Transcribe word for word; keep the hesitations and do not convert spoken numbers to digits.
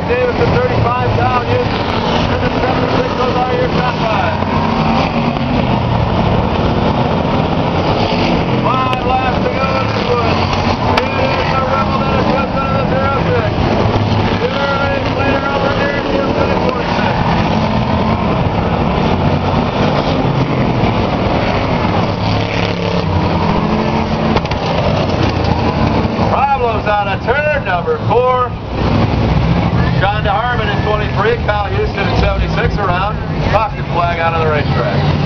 Davis at thirty-five down. And the seventy-six goes out of your top five. Five laps to go in this one. Here's the Rebel that is just under the zero six. Two minutes later over here, he's going to four six. Problems on a turn number four. Shonda Harbin in twenty-three, Kyle Huston in seventy-six around. Caution flag out of the racetrack.